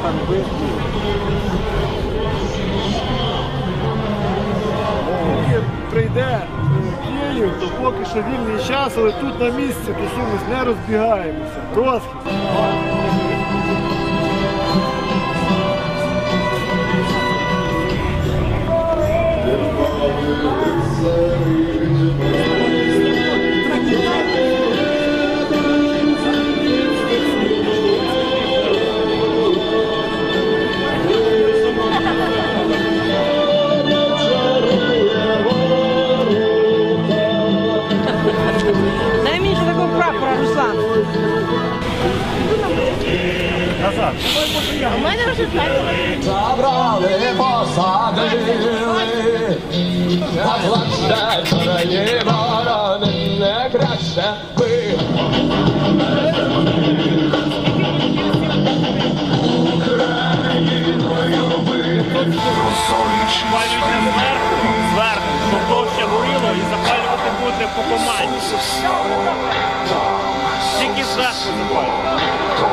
Прийде Київ, то поки що вільний час, але тут на місці тусуємось, не розбігаємося. Розхід. Дай мені ще такого прапора, Руслан. Назад. У мене вже Забрали, посадили, на плаще чорні ворони, не краще би. Зверху, щоб довше горіло і запалювати буде по команді. Тільки зверху запалювати.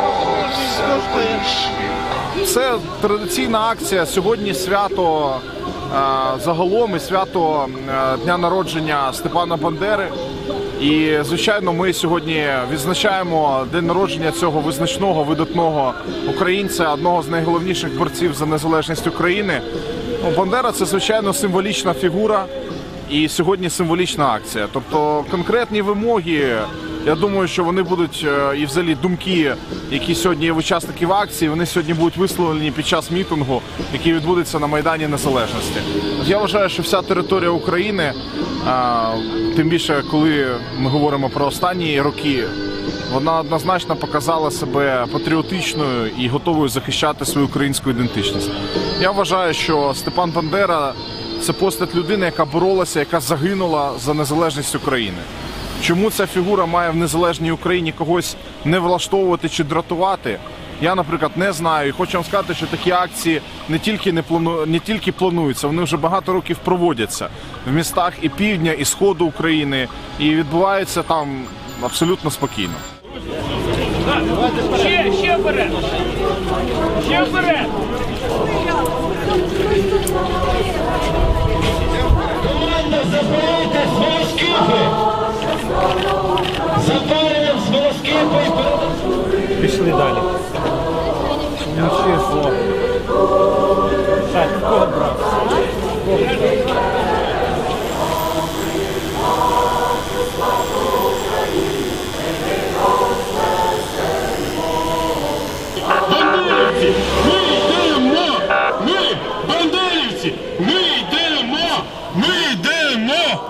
Це традиційна акція. Сьогодні свято загалом і свято дня народження Степана Бандери. І, звичайно, ми сьогодні відзначаємо день народження цього визначного, видатного українця, одного з найголовніших борців за незалежність України. Бандера – це, звичайно, символічна фігура і сьогодні символічна акція. Тобто конкретні вимоги, я думаю, що вони будуть, і взагалі думки, які сьогодні є в учасників акції, вони сьогодні будуть висловлені під час мітингу, який відбудеться на Майдані Незалежності. Я вважаю, що вся територія України, тим більше, коли ми говоримо про останні роки, вона однозначно показала себе патріотичною і готовою захищати свою українську ідентичність. Я вважаю, що Степан Бандера – це постать людини, яка боролася, яка загинула за незалежність України. Чому ця фігура має в незалежній Україні когось не влаштовувати чи дратувати, я, наприклад, не знаю. І хочу вам сказати, що такі акції не тільки плануються, вони вже багато років проводяться в містах і півдня, і сходу України, і відбуваються там абсолютно спокійно. Ще вперед! Ще вперед! Команда, заберите смолоскипи! Запалюємо смолоскипи і передаємо. Пішли далі. Чесно. Так, кого брати? Бандерівці, ми йдемо! Ми, бандерівці, ми йдемо! Ми йдемо!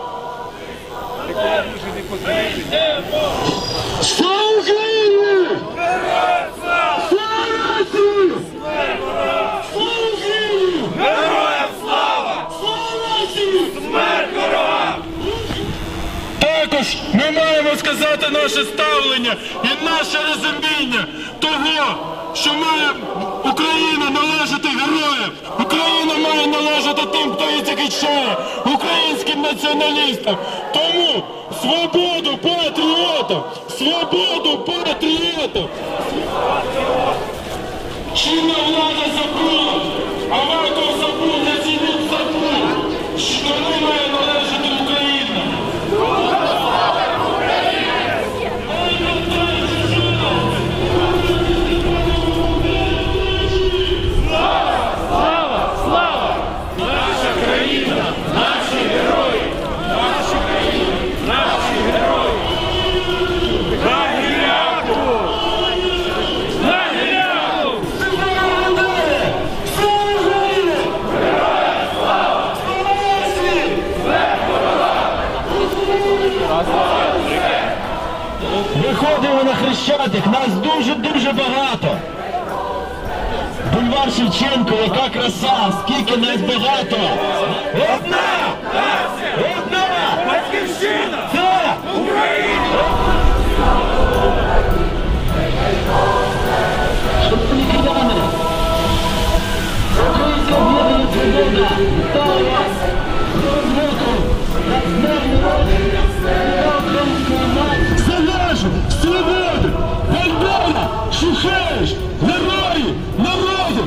Слава Україні! Слава Росії! Слава Україні! Героям слава! Слава Росії! Смерть ворогам! Також ми маємо сказати наше ставлення і наше розуміння того, що має Україна належати героям, Україна має належати тим, хто її захищає, українським націоналістам. Тому свободу патріотам! Свободу патріотам! Чинна влада забула, а варто забути, цініть забув, що не має належати Україна. Виходимо на Хрещатик, нас дуже-дуже багато. Бульвар Шевченко, яка краса, скільки нас багато. Одна! Одна! Батьківщина! Це Україна! Шановні кияни, Українська об'єднання «Свобода» вітає вас з розвитку та з днем народження української нації. Залежу, свободу, Бандера, Шухевич, герої, народу!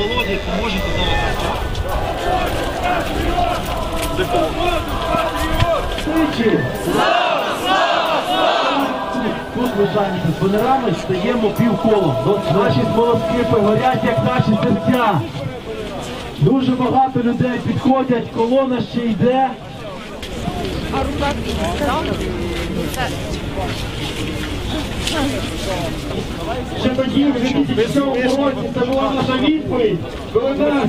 Володі, поможете зараз. Тут ми зайняті з банерами, стаємо півколом. Наші смолоскипи горять, як наші серця. Дуже багато людей підходять, колона ще йде. Ще тоді, в 2007 році, це була наша відповідь, коли нас,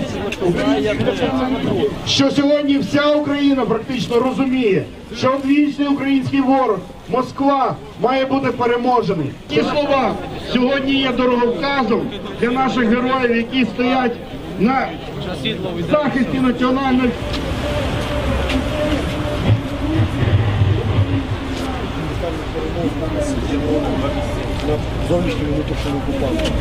що сьогодні вся Україна практично розуміє, що одвічний український ворог Москва має бути переможений. Ці слова сьогодні є дороговказом для наших героїв, які стоять на захисті національної. Зовнішньому внутрішньому окупанту.